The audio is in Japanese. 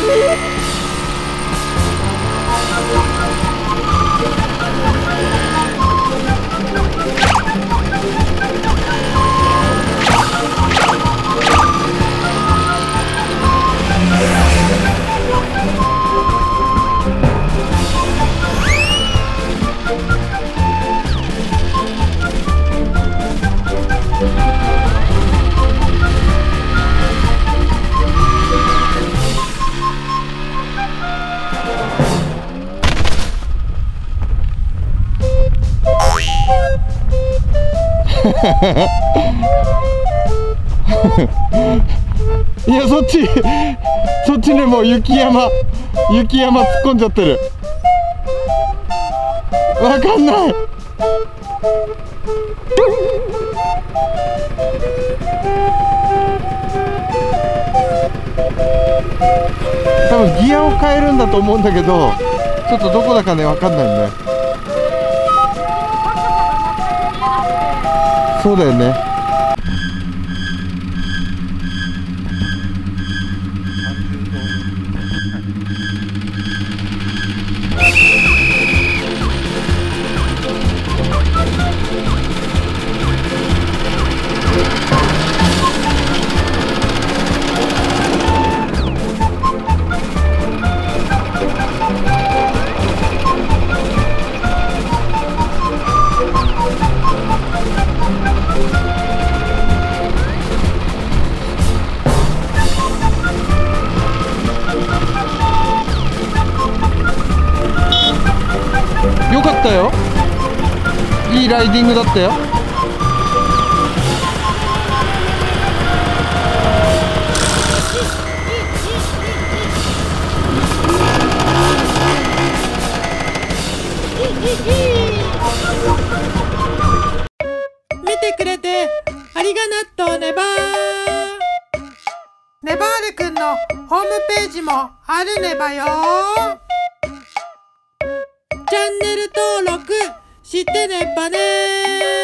いや、そっちにもう雪山突っ込んじゃってる。わかんない。多分ギアを変えるんだと思うんだけど、ちょっとどこだかね、わかんないね。そうだよね。よかったよ。いいライディングだったよ。 見てくれてありがとうねばー。ねばーるくんのホームページもあるねばよー。チャンネル登録してねばねー。